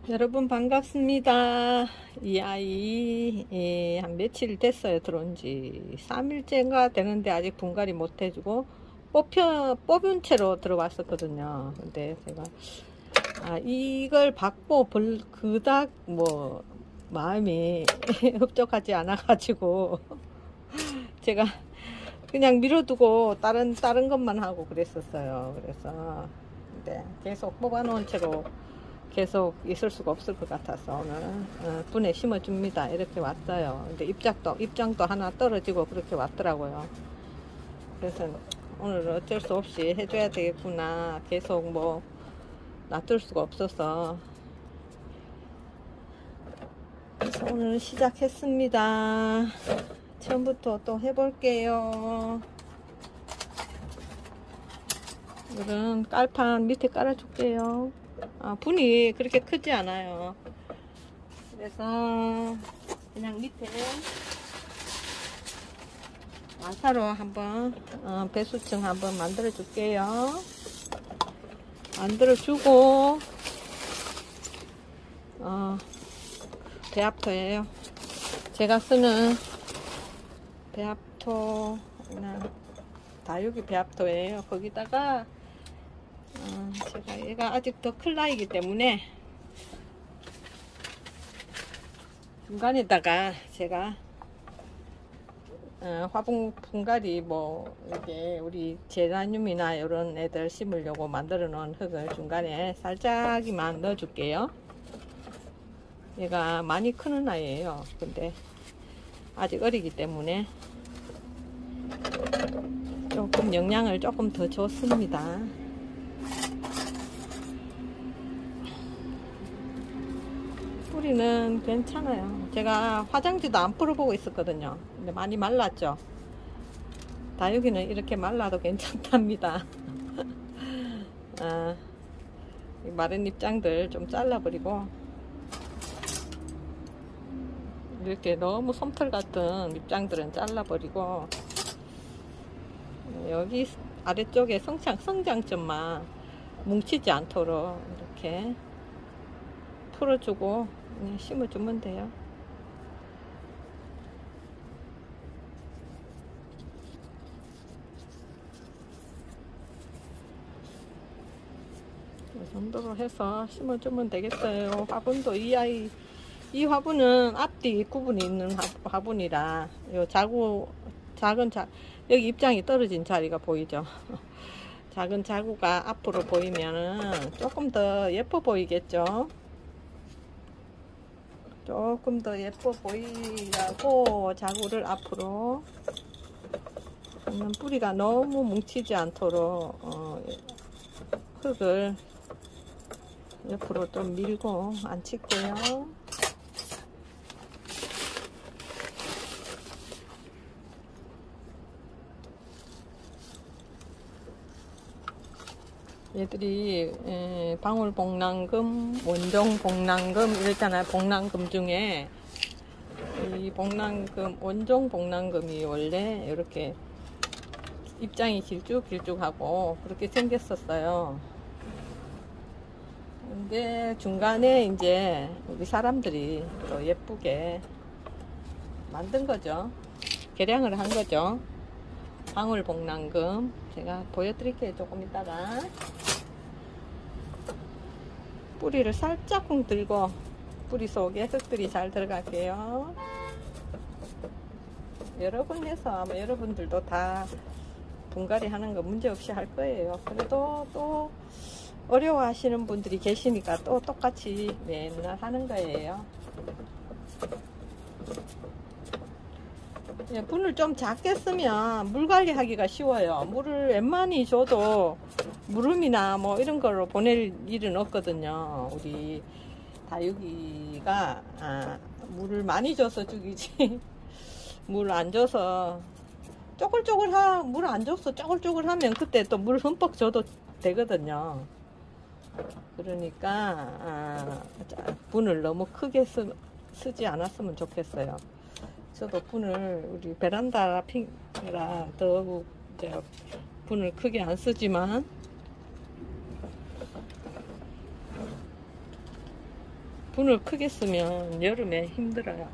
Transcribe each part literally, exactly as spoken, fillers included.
여러분 반갑습니다. 이 아이 예, 한 며칠 됐어요. 들어온 지 삼 일째인가 되는데 아직 분갈이 못 해주고 뽑혀, 뽑은 채로 들어왔었거든요. 근데 제가 아, 이걸 받고 볼, 그닥 뭐 마음이 흡족하지 않아 가지고 제가 그냥 밀어두고 다른 다른 것만 하고 그랬었어요. 그래서 근데 계속 뽑아 놓은 채로 계속 있을 수가 없을 것 같아서 오늘 어, 분에 심어줍니다. 이렇게 왔어요. 근데 입장도 입장도 하나 떨어지고 그렇게 왔더라고요. 그래서 오늘 어쩔 수 없이 해줘야 되겠구나. 계속 뭐 놔둘 수가 없어서 그래서 오늘 시작했습니다. 처음부터 또 해볼게요. 오늘은 깔판 밑에 깔아줄게요. 아, 분이 그렇게 크지 않아요. 그래서 그냥 밑에 와사로 한번 어, 배수층 한번 만들어 줄게요. 만들어 주고 어, 배합토예요. 제가 쓰는 배합토 그냥 다육이 배합토예요. 거기다가 어, 제가 얘가 아직 더 클 나이기 때문에 중간에다가 제가 어, 화분 분갈이 뭐 이렇게 우리 제라늄이나 이런 애들 심으려고 만들어 놓은 흙을 중간에 살짝이만 넣어 줄게요. 얘가 많이 크는 아이예요. 근데 아직 어리기 때문에 조금 영양을 조금 더 줬습니다. 뿌리는 괜찮아요. 제가 화장지도 안 뿌려보고 있었거든요. 근데 많이 말랐죠. 다육이는 이렇게 말라도 괜찮답니다. 아, 마른 입장들 좀 잘라버리고 이렇게 너무 솜털 같은 입장들은 잘라버리고 여기 아래쪽에 성장, 성장점만 뭉치지 않도록 이렇게 풀어주고 그냥 심어주면 돼요. 이 정도로 해서 심어주면 되겠어요. 화분도 이 아이 이 화분은 앞뒤 구분이 있는 화분이라 요 자구 작은 자 여기 입장이 떨어진 자리가 보이죠. 작은 자구가 앞으로 보이면은 조금 더 예뻐 보이겠죠. 조금 더 예뻐 보이라고 자구를 앞으로 뿌리가 너무 뭉치지 않도록 어, 흙을 옆으로 좀 밀고 앉힐게요. 얘들이 에, 방울복랑금, 원종복랑금 이랬잖아요. 복랑금 중에 이 복랑금, 원종복랑금이 원래 이렇게 입장이 길쭉길쭉하고 그렇게 생겼었어요. 근데 중간에 이제 우리 사람들이 또 예쁘게 만든 거죠. 개량을 한 거죠. 방울복랑금 제가 보여드릴게요. 조금 이따가 뿌리를 살짝쿵 들고 뿌리 속에 흙들이 잘 들어갈게요. 여러 번 해서 아마 여러분들도 다 분갈이 하는 거 문제없이 할 거예요. 그래도 또 어려워 하시는 분들이 계시니까 또 똑같이 맨날 하는 거예요. 예, 분을 좀 작게 쓰면 물 관리하기가 쉬워요. 물을 웬만히 줘도 물음이나 뭐 이런 걸로 보낼 일은 없거든요. 우리 다육이가 아, 물을 많이 줘서 죽이지 물 안 줘서 쪼글쪼글하 물 안 줘서 쪼글쪼글하면 그때 또 물 흠뻑 줘도 되거든요. 그러니까 아, 분을 너무 크게 쓰, 쓰지 않았으면 좋겠어요. 저도 분을 우리 베란다 핑이라 더욱 분을 크게 안 쓰지만 분을 크게 쓰면 여름에 힘들어요.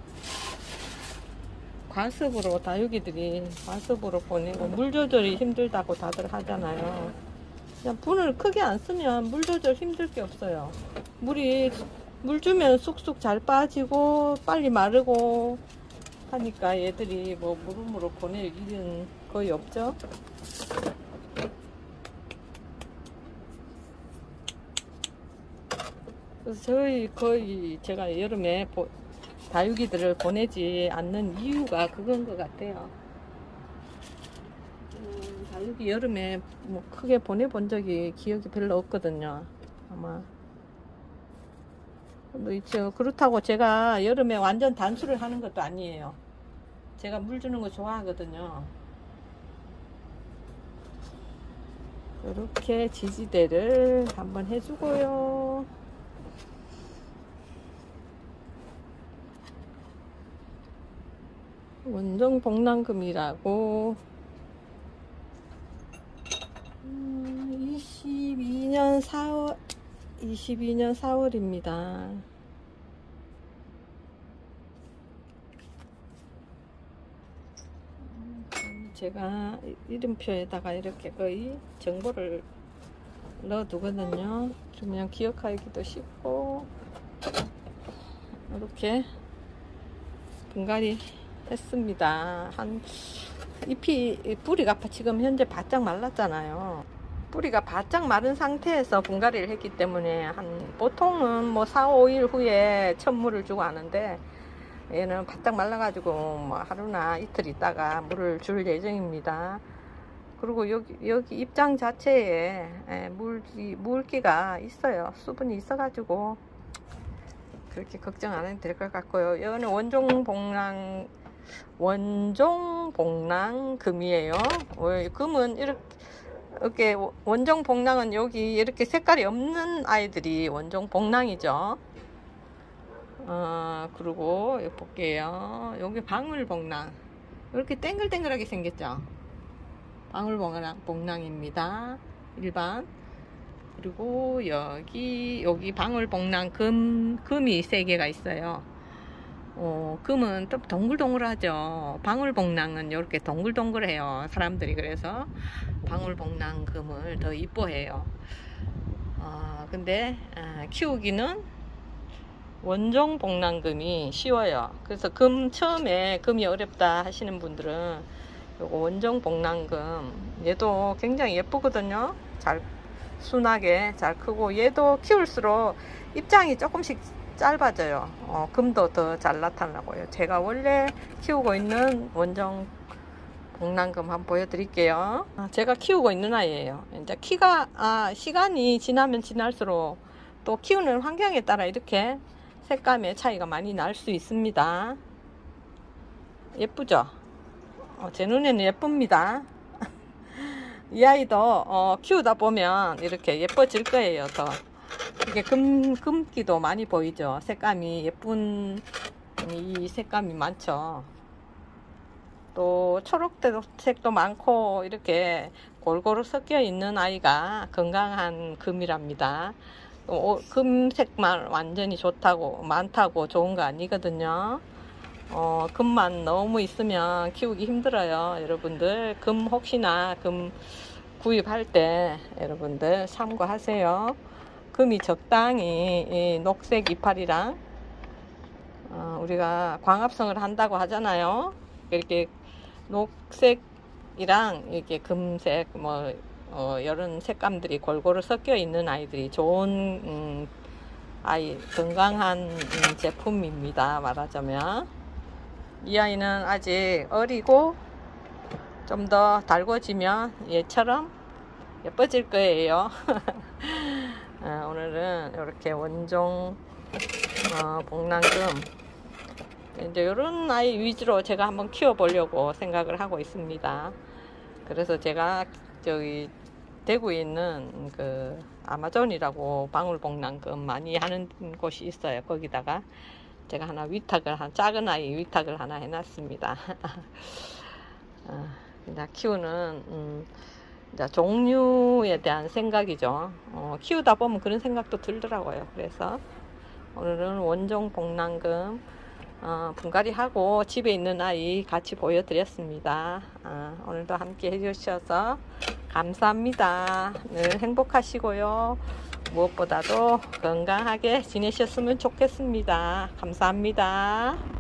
과습으로 다육이들이 과습으로 보내고 물 조절이 힘들다고 다들 하잖아요. 그냥 분을 크게 안 쓰면 물 조절 힘들 게 없어요. 물이 물 주면 쑥쑥 잘 빠지고 빨리 마르고 하니까 얘들이 뭐 무름으로 보낼 일은 거의 없죠. 그래서 저희 거의 제가 여름에 보, 다육이들을 보내지 않는 이유가 그건 것 같아요. 음, 다육이 여름에 뭐 크게 보내본 적이 기억이 별로 없거든요. 아마 뭐 있죠. 그렇다고 제가 여름에 완전 단수를 하는 것도 아니에요. 제가 물 주는 거 좋아하거든요. 이렇게 지지대를 한번 해주고요. 원종 복랑금이라고 음, 이십이 년 사월 이십이 년 사월입니다. 제가 이름표에다가 이렇게 거의 정보를 넣어 두거든요. 그러면 기억하기도 쉽고 이렇게 분갈이 했습니다. 한 잎이 뿌리가 지금 현재 바짝 말랐잖아요. 뿌리가 바짝 마른 상태에서 분갈이를 했기 때문에 한 보통은 뭐 사, 오 일 후에 천물을 주고 하는데 얘는 바짝 말라가지고 뭐 하루나 이틀 있다가 물을 줄 예정입니다. 그리고 여기 여기 입장 자체에 물기 물기가 있어요. 수분이 있어가지고 그렇게 걱정 안 해도 될 것 같고요. 이거는 원종 복랑 원종 복랑 금이에요. 금은 이렇게 이렇게 원종 복랑은 여기 이렇게 색깔이 없는 아이들이 원종 복랑이죠. 어, 그리고 여기 볼게요. 여기 방울 복랑 이렇게 땡글땡글하게 생겼죠. 방울 복랑 복랑입니다. 일반. 그리고 여기 여기 방울 복랑 금 금이 세 개가 있어요. 어, 금은 좀 동글동글하죠. 방울 복랑은 이렇게 동글동글해요. 사람들이 그래서 방울 복랑 금을 더 이뻐해요. 어, 근데 아, 키우기는 원종 복랑금이 쉬워요. 그래서 금 처음에 금이 어렵다 하시는 분들은 요거 원종 복랑금 얘도 굉장히 예쁘거든요. 잘 순하게 잘 크고 얘도 키울수록 입장이 조금씩 짧아져요. 어, 금도 더 잘 나타나고요. 제가 원래 키우고 있는 원종 복랑금 한번 보여드릴게요. 아, 제가 키우고 있는 아이예요. 이제 키가 아, 시간이 지나면 지날수록 또 키우는 환경에 따라 이렇게 색감의 차이가 많이 날 수 있습니다. 예쁘죠? 어, 제 눈에는 예쁩니다. 이 아이도 어, 키우다 보면 이렇게 예뻐질 거예요. 더 이게 금, 금기도 많이 보이죠. 색감이 예쁜 이 색감이 많죠. 또 초록색도 많고 이렇게 골고루 섞여 있는 아이가 건강한 금이랍니다. 어, 금색만 완전히 좋다고 많다고 좋은 거 아니거든요. 어, 금만 너무 있으면 키우기 힘들어요. 여러분들 금 혹시나 금 구입할 때 여러분들 참고하세요. 금이 적당히 이 녹색 이파리랑 어, 우리가 광합성을 한다고 하잖아요. 이렇게 녹색이랑 이렇게 금색 뭐 어, 이런 색감들이 골고루 섞여 있는 아이들이 좋은 음, 아이 건강한 음, 제품입니다. 말하자면 이 아이는 아직 어리고 좀 더 달궈지면 얘처럼 예뻐질 거예요. 어, 오늘은 이렇게 원종 어, 복랑금 이제 이런 아이 위주로 제가 한번 키워 보려고 생각을 하고 있습니다. 그래서 제가 저기 대구에 있는 그 아마존이라고 방울 복랑금 많이 하는 곳이 있어요. 거기다가 제가 하나 위탁을 한 작은 아이 위탁을 하나 해놨습니다. 어, 이제 키우는 음, 이제 종류에 대한 생각이죠. 어, 키우다 보면 그런 생각도 들더라고요. 그래서 오늘은 원종 복랑금 어, 분갈이하고 집에 있는 아이 같이 보여드렸습니다. 어, 오늘도 함께 해주셔서 감사합니다. 늘 행복하시고요. 무엇보다도 건강하게 지내셨으면 좋겠습니다. 감사합니다.